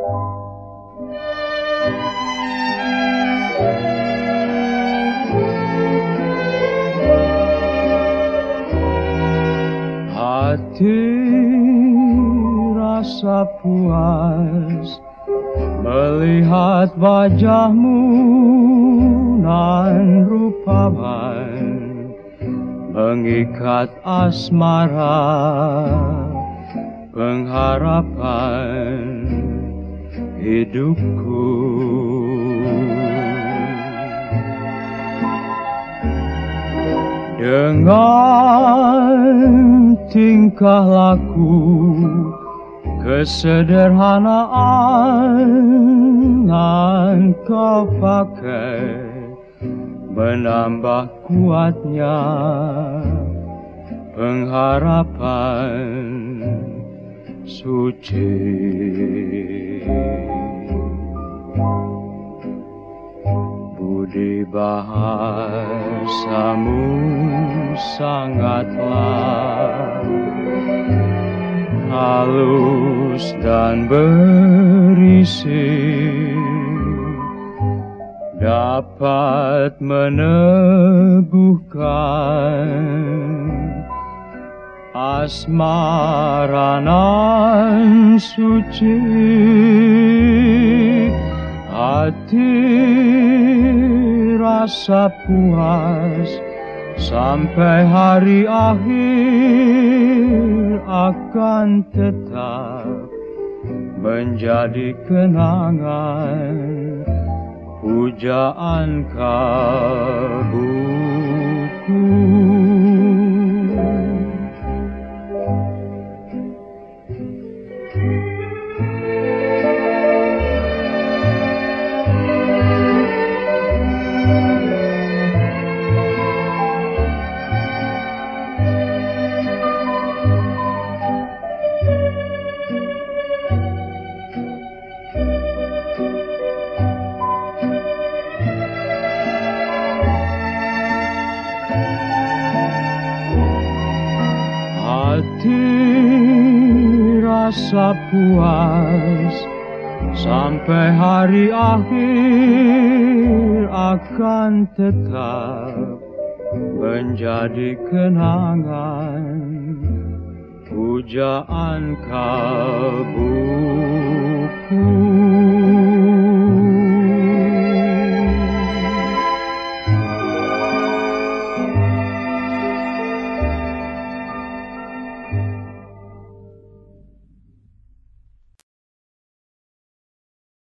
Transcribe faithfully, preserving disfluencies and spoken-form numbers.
Hati rasa puas melihat wajahmu nan rupawan, mengikat asmara pengharapan hidupku. Dengan tingkah laku kesederhanaan yang kau pakai menambah kuatnya pengharapan suci. Budi bahasamu sangatlah halus dan berisi, dapat meneguhkan asmara nan suci. Hati rasa puas sampai hari akhir akan tetap menjadi kenangan, pujaan kalbuku. Hati rasa puas sampai hari akhir akan tetap menjadi kenangan, pujaan kalbu.